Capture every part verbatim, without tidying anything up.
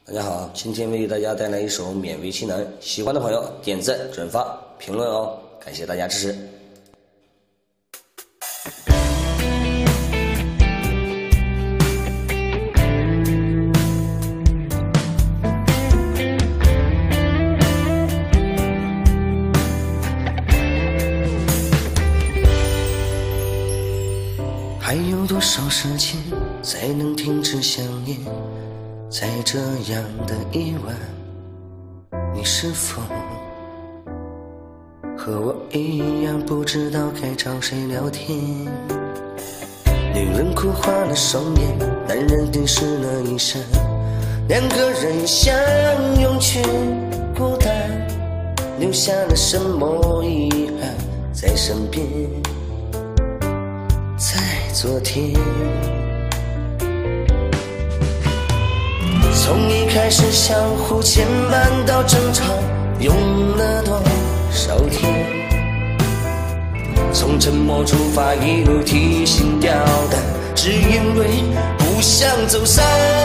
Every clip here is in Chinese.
大家好，今天为大家带来一首勉为其难，喜欢的朋友点赞、转发、评论哦，感谢大家支持。还有多少时间才能停止想念？在这样的夜晚，你是否和我一样不知道该找谁聊天？女人哭花了双眼，男人淋湿了衣衫，两个人相拥却孤单，留下了什么遗憾在身边？在昨天，从一开始相互牵绊到争吵，用了多少天？从沉默出发，一路提心吊胆，只因为不想走散。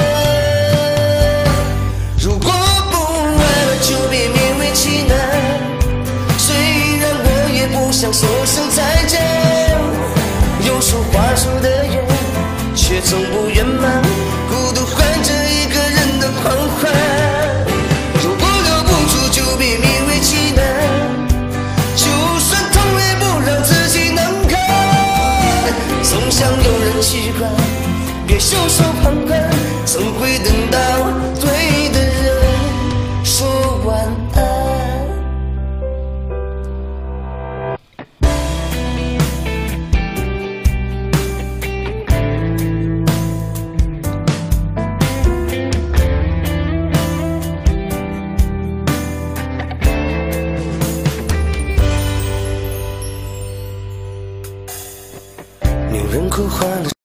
如果不爱了，就别勉为其难。虽然我也不想说声再见，有说话说的远，却从不圆满，孤独换着一个人的狂欢。如果留不住，就别勉为其难，就算痛也不让自己难堪。总想有人习惯，别袖手旁观，总会等到对的人说晚安。女人哭花了。